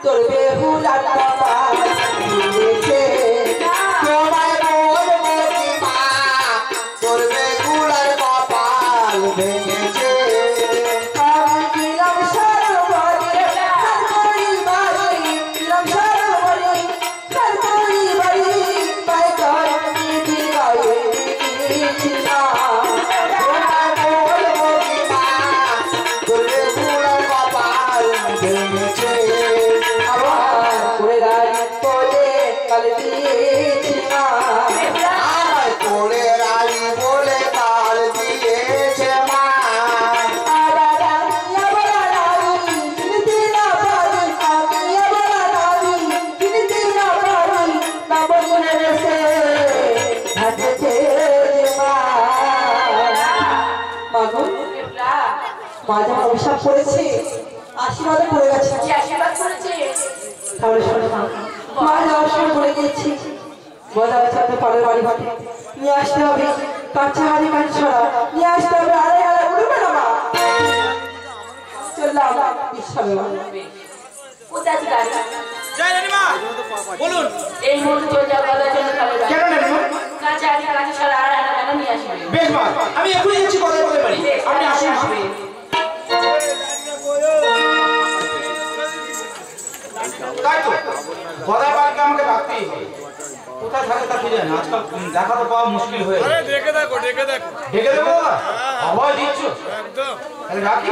তোর বেহুলার কপাল ভেঙেছে তোমায় বলবো কি মা তোর বেহুলার কপাল ভেঙেছে আমি দিলাম সরবরে সরবরি বাড়ি দিলাম সরবরে সরবরি বাড়ি পাই কর দিদি গায়ে দিয়েছি না তোমায় বলবো কি মা তোর বেহুলার কপাল ভেঙেছে আবার করে রাজি বলে কাল দিয়েছি না আমার করে রাজি বলে কাল দিয়েছে মা আবার আমি আবার রাজি কিনতে না পারি আমি আবার রাজি কিনতে না পারি না বলে রেসে হাঁটেছে মা মাগো মা যখন অভিশাপ করেছে আশীর্বাদে পড়ে গেছে আশীর্বাদ করেছে তাহলে শোনো না মা যাওয়ার সময় পড়ে গিয়েছি মজা হচ্ছে পরের বাড়ি ঘাটে নিয়ে আসতে হবে কাঁচা হাড়ি কাঁচা ছড়া নিয়ে আসতে হবে আরে আরে উঠবে না মা চললাম বিশ্রামে মা কোথায় আছে গাড়ি জয় রানীমা বলুন এই মুহূর্তে চলে যাও বাজার জন্য চলে যাও কেন রানীমা কাঁচা আনি কাঁচা ছাড়া আর আনা কেন নিয়ে আসবে বেশ মা আমি এখনই যাচ্ছি কথা বলে পারি আপনি আসুন আসবে তাই তো কথা বালকে আমাকে ডাকতেই হবে কোথায় থাকে তা কি জানি আজকাল দেখা তো পাওয়া মুশকিল হয়ে আরে দেখে দেখো দেখে দেখো ডেকে দেবো দাদা আবার দিচ্ছ একদম তাহলে রাখি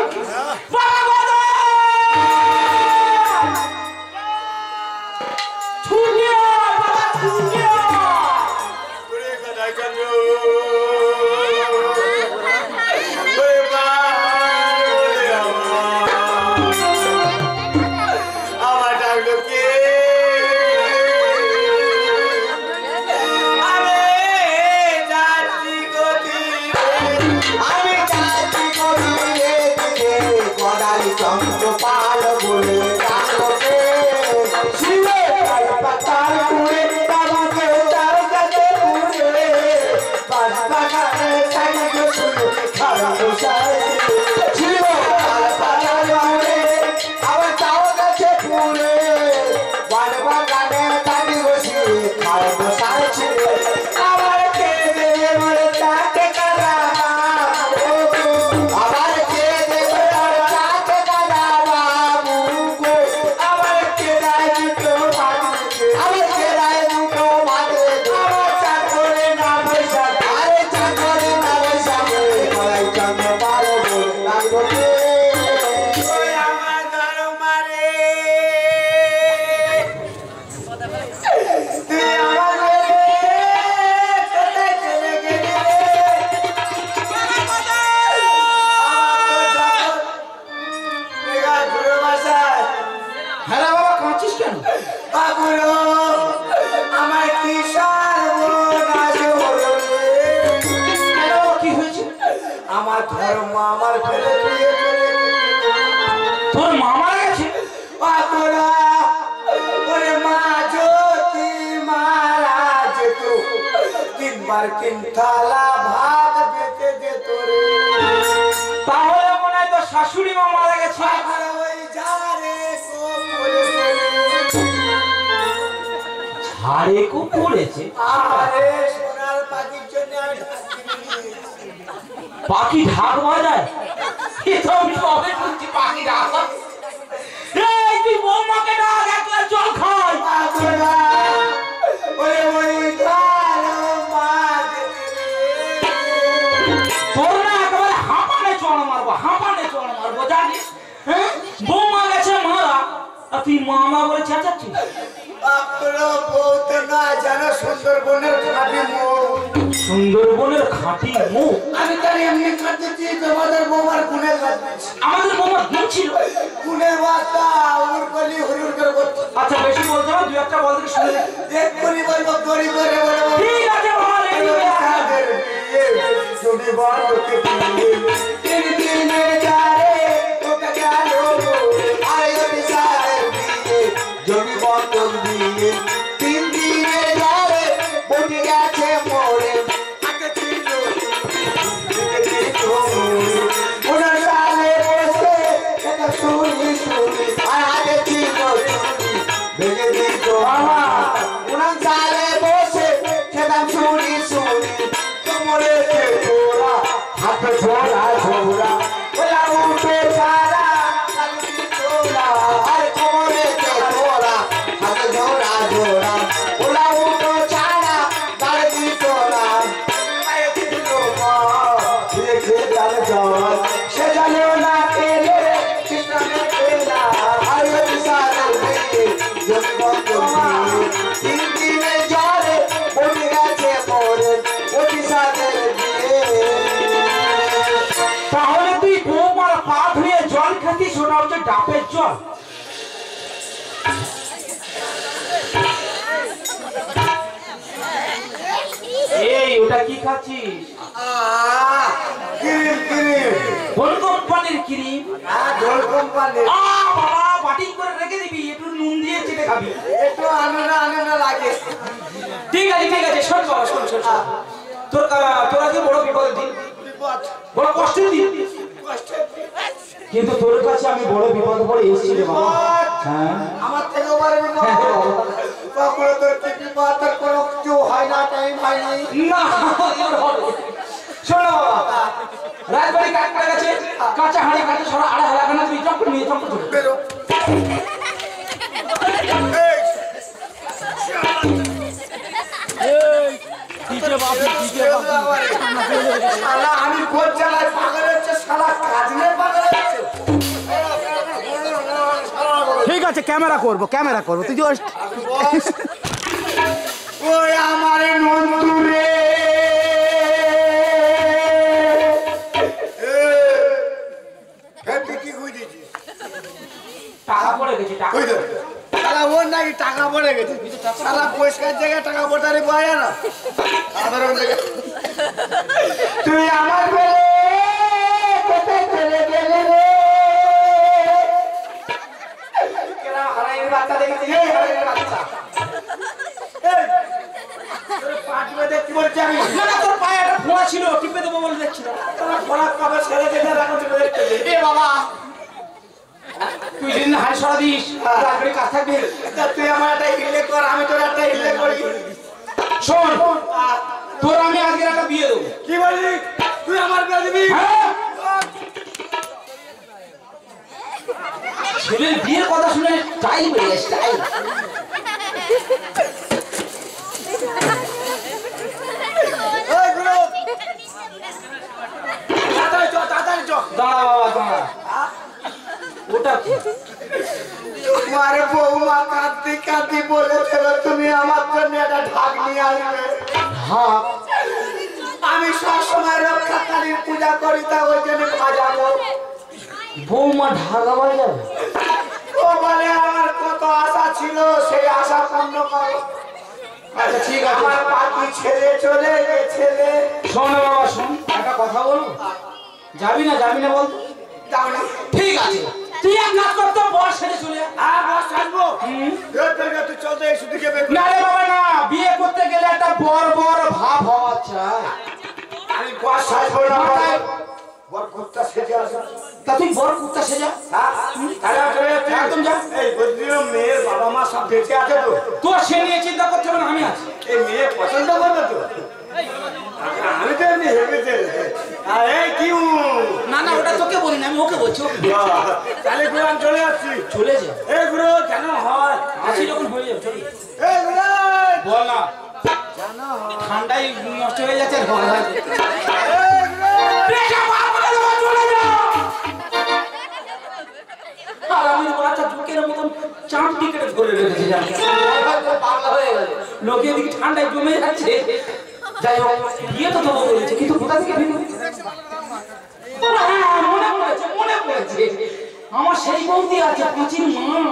চন্দ্রপাল বলে ডাকতে শিবে পাতাল পুরে বাবাকে তার কাছে পুরে বাস বাগানে চাইলে শুনে খারাপ বসায় শিবে পাতাল পুরে আবার তাও কাছে পুরে বাস বাগানে চাইলে বসে খারাপ বসায় আবার কে দেবে মরে তাকে কারা আবার কে দেবে থালা ভাত বেঁচে যেত রে তাহলে মনে হয় তো শাশুড়ি মা মারা গেছে ঝাড়ে কো পড়েছে আরে সোনার পাখির জন্য আমি পাখি ঢাক বাজায় এটা আমি কবে শুনছি পাখি ঢাক এই তুই বৌমাকে ডাক এক গ্লাস জল খাই ওরে ওই জানিস হ্যাঁ বৌমা গেছে মারা আর তুই মামা বলে চেঁচাচ্ছিস আপনারা বলতে না জানো সুন্দরবনের খাঁটি মুখ সুন্দরবনের খাঁটি মুখ আমি তাহলে এমনি খাচ্ছি তোমাদের বৌমার গুণের আমাদের বৌমার গুণ ছিল গুণের বার্তা উড় গলি হুড়ুর করে বলতো আচ্ছা বেশি বলতে হবে দুই একটা বলতে শুনে এক্ষুনি বলবো গড়ি করে বলবো ঠিক আছে বল তুমি বল তিন দিনের যারে তোকে জানো আয়ো বিশালে দিয়ে জমি বন্ধক দিয়ে তিন দিনের যারে বসে গেছে মোরে আগে ছিল ওনার সালে বসে এটা শুনি শুনি আর আগে ছিল তিন দিনে জলে বনে গেছে মোরে অতি সাদের দিয়ে। তাহলে তুই বৌমার পা ধুয়ে জল খাচ্ছিস, ওটা হচ্ছে ডাবের জল। এই ওটা কি খাচ্ছিস? ক্রিম ক্রিম কোন কোম্পানির ক্রিম? জল কোম্পানি। বাবা বাটি করে রেখে দিবি, একটু নুন দিয়ে চেটে খাবি। একটু আনন্দ লাগে। ঠিক আছে ঠিক আছে, শোন বাবা শোন শোন শোন। তোর আজকে বড় বিপদের দিন, বড় কষ্টের দিন, কিন্তু তোর কাছে আমি বড় বিপদ করে এসেছি রে বাবা। হ্যাঁ আমার থেকে বড় বিপদ। কখনো তোর কি বিপদ, তোর কোনো কিছু হয় না, টাইম হয় নাই। না শোনো বাবা, রাজবাড়ি কাজ করে গেছে, কাঁচা হাঁড়ি কাঁচা ছড়া আড়া লাগা না, তুই চক্কর নিয়ে চক্কর চলে বেরো। শালা আমি কোন চালাই পাগল হচ্ছে, শালা কাজ নিয়ে পাগল হচ্ছে। ঠিক আছে ক্যামেরা করবো তুই জাস্ট ওই আমারে নন্দু রে, তুই কি খুঁজেছিস? টাকা পড়ে গেছে টাকা। ওই তো শালা ওর নাকি টাকা পড়ে গেছে। শালা পরিষ্কার জায়গায় টাকা পড়ারে পায় না সাধারণ জায়গায়। তুই আমার বলে কোথায় চলে গেলে রে? কেনা হারাইয়ের বাচ্চা দেখেছি, এই হারাইয়ের বাচ্চা। এই তোর পা টিপে দেখতে বলছি আমি। না না, তোর পায়ে একটা ফোঁড়া ছিল, টিপে দেবো বলে দেখছিলাম। তোর ফোড়া কবে ছেড়ে দিলে এখন টিপে দেখতে দে। এ বাবা, তুই যেদিন হাড়ি সরা দিস, রাজবাড়ি কাজ থাকবে। তা তুই আমার একটা হিলে কর, আমি তোর একটা হিলে করি। শোন, তোর আমি আজকে একটা বিয়ে দেবো। কি বলি? তুই আমার বিয়ে দিবি? হ্যাঁ, ছেলের বিয়ের কথা শুনে টাইম বেড়ে গেছে, টাইম। ওই গুরু, তাড়াতাড়ি চ, তাড়াতাড়ি চ। দাঁড়া বাবা দাঁড়া, ওটা কি? তোমার বৌমা কাঁদতে কাঁদতে বলেছিল তুমি আমার জন্য একটা ঢাক নিয়ে আসবে। হ্যাঁ, আমি সবসময় রক্ষাকালীর পূজা করি, তা ওই জন্য বাজাবো। বৌমা ঢাকা বাজাবে? ও বলে আমার কত আশা ছিল, সেই আশা পূর্ণ করো। আচ্ছা ঠিক আছে, আমার পাখি ছেড়ে চলে গেছে রে। শোন বাবা শোন, একটা কথা বলবো। যাবি না বল? যাও না। ঠিক আছে, তুই এক কাজ কর, তো বস সেরে চলে আয়। আর বস আসবো। তুই চল তো, এই শুধু কে বের। না রে বাবা না, বিয়ে করতে গেলে একটা বড় ভাব হওয়া চাই। আমি বস আসবো না, বর কুত্তা সেজে আসো। তা তুই বড় কুত্তা সেজা, একদম যা। এই বদ্রীয় মেয়ের বাবা মা সব বেঁচে আছে তো? তোর সে নিয়ে চিন্তা করতে হবে না, আমি আছি। এই মেয়ে পছন্দ করবে তো? আমি তো এমনি হেবেছে। আর এই কি না না, ওটা তোকে বলি না, আমি ওকে বলছি। তাহলে গুরু আমি চলে যাচ্ছি। চলে যা, এই গুরু কেন হয়? আসি যখন হয়ে যাবে চলে যা। এই গুরু বল না, ঠান্ডায় নষ্ট হয়ে যাচ্ছে। আর ভয় হয়। আর আমি বাচ্চা ঢুকের মতন চামটি কেটে ধরে রেখেছি, পাগলা হয়ে গেল। লোকে এদিকে ঠান্ডায় জমে যাচ্ছে। যাই হোক, বিয়ে তো দেবো বলেছে, কিন্তু কোথা থেকে বিয়ে দেবো? মনে পড়েছে আমার সেই বৌদি আছে, পাঁচির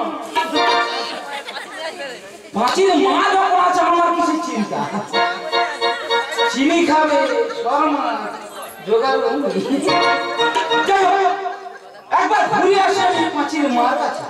মা যখন আছে, আমার কিছু চিন্তা। চিনি খাবে শর্মা জোগাড়। যাই হোক, একবার ঘুরে আসে আমি পাঁচির মার কাছে।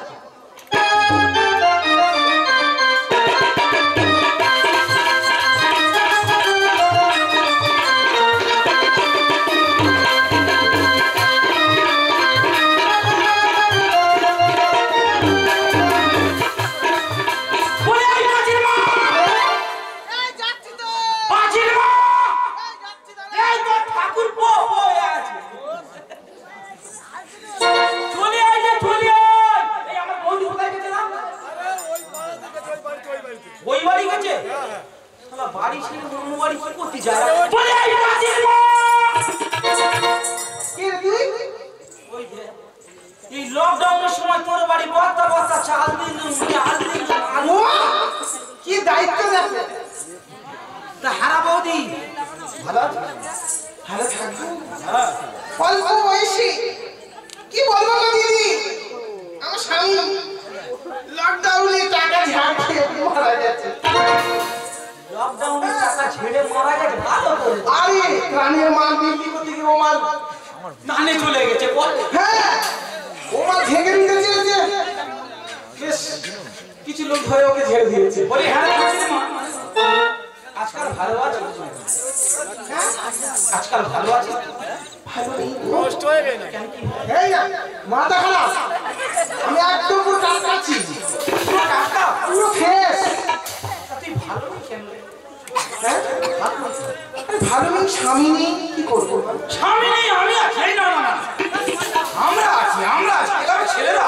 এই লকডাউনের সময় তোর বাড়ি বস্তা বস্তা চাল দিন ও কি দায়িত্ব দেখো তা হারা বৌদি ভালো আছে? ভালো থাকবো অল্প বয়সী কি বলবো গো দিদি আমার স্বামী লকডাউনে টাকা ঝাড় খেয়ে মারা গেছে লকডাউনে টাকা ছেড়ে মারা গেছে ভালো করে আরে প্রাণের মাল বিক্রি করতে গিয়ে ও মাল নানে চলে গেছে বল হ্যাঁ ও মাল ঝেঁকে নিতে চেয়েছে বেশ কিছু লোক ধরে ওকে ছেড়ে দিয়েছে বলি হ্যাঁ বলছি মা আজকাল ভালো আছে হ্যাঁ আজকাল ভালো আছে ভালো নেই নষ্ট হয়ে গেল এই না মাথা খারাপ আমি একদম পুরো টাকা আছি টাকা পুরো ফ্রেশ তুই ভালো নেই কেন হ্যাঁ ভালো নেই স্বামী নেই কি করবো স্বামী নেই আমি আছি এই না না না আমরা আছি এবার ছেলেরা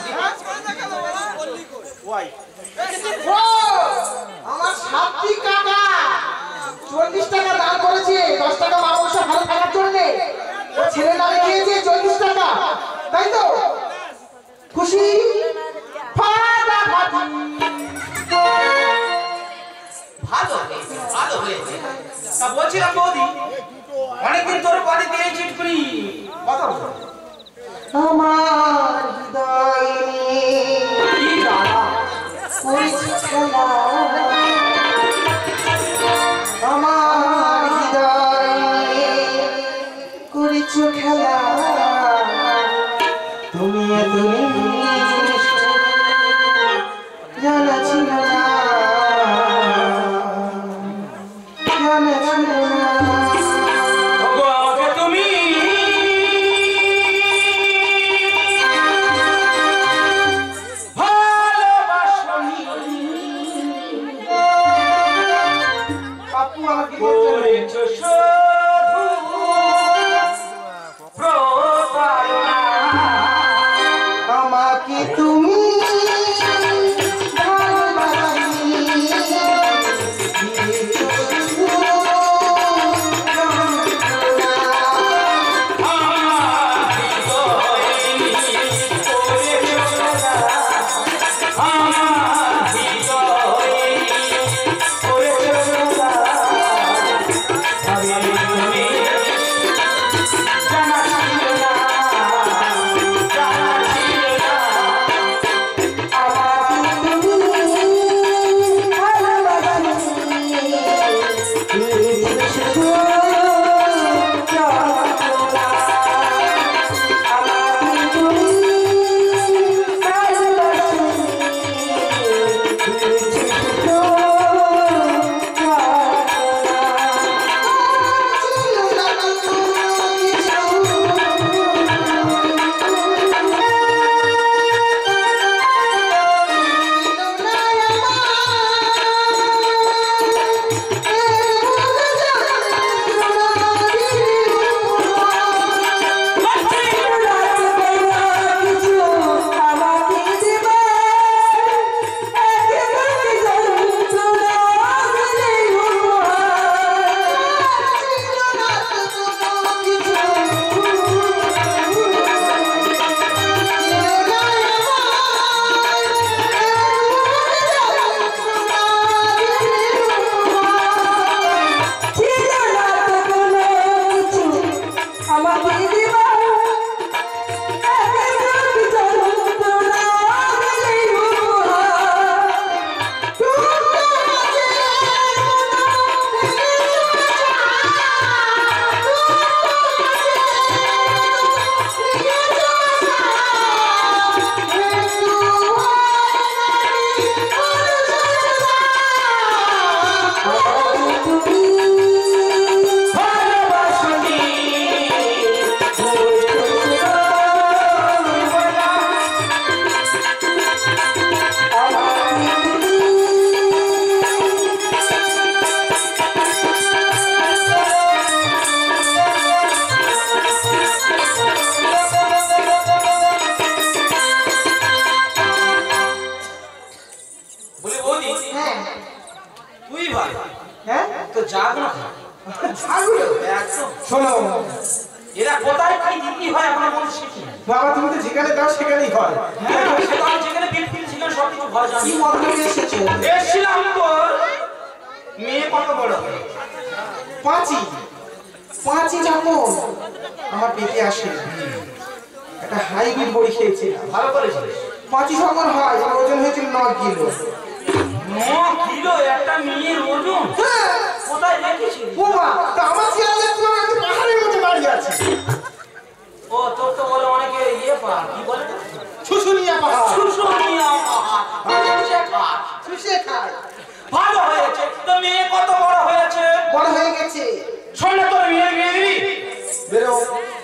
ও আমার সাত্বিক কাকা 40 টাকা দান করেছে 10 টাকা মানুষ ভালো থাকার জন্য ও ছেলে নামে দিয়েছে 40 টাকা তাই তো খুশি ফাটাফাটি ভালো হয়েছে তা বলছিলাম বৌদি অনেকদিন তোর বাড়িতে এই চিটকুনি কথা বল আমার হৃদয়ে কি জানা করেছি খেলা আমার হৃদয়ে করেছো খেলা তুমি এত নিষ্ঠুর জানা ছিল না জানা ছিল না ওগো আমাকে তুমি আপু আমাকে করেছো শুধু প্রতারণা আমাকে তুমি ভালোবাসি শোনো এরা কোথায় কি দিতে হয় আমরা মানুষ শিখি বাবা তুমি তো যেখানে দাও সেখানেই হয় হ্যাঁ সেটা যেখানে বিল সেখানে সব কিছু ভালো জানি। কি মতলবে এসেছো? এসেছিলাম তোর মেয়ে কত বড়? পাঁচি যখন আমার পেটে আসে একটা হাইব্রিড বড়ি খেয়েছিলাম। ভালো করেছিস। পাঁচি যখন হয় আমার ওজন হয়েছিল 9 কিলো। 9 কিলো একটা মেয়ের ওজন? হ্যাঁ। কোথায় রেখেছিস? বাবা, তা আমার ছেলে তো পাহাড়ের মধ্যে বাড়ি আছে। ও তোর তো বলে অনেকে ইয়ে পার কি বলে শুশুনিয়া পাহাড়। শুশুনিয়া পাহাড়। শুষে খায়। ভালো হয়েছে। তো মেয়ে কত বড় হয়েছে? বড় হয়ে গেছে। শোন না তোর মেয়ে বিয়ে দিবি? বেরো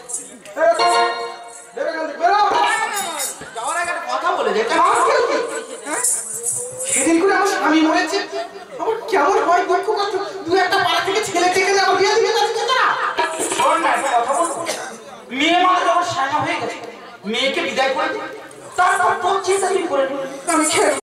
যাওয়ার আগে একটা কথা বলে যেতে। সেদিন করে আমার স্বামী মরেছে, আমার কেমন হয় দুঃখ কষ্ট। দু একটা পাড়া থেকে ছেলে থেকে আমার বিয়ে দিবে না। শোন না একটা কথা বলবো। মেয়ে মানে যখন সাজা হয়ে গেছে মেয়েকে বিদায় করে দিই, তারপর তোর চিন্তা তুই করে নিবি। আমি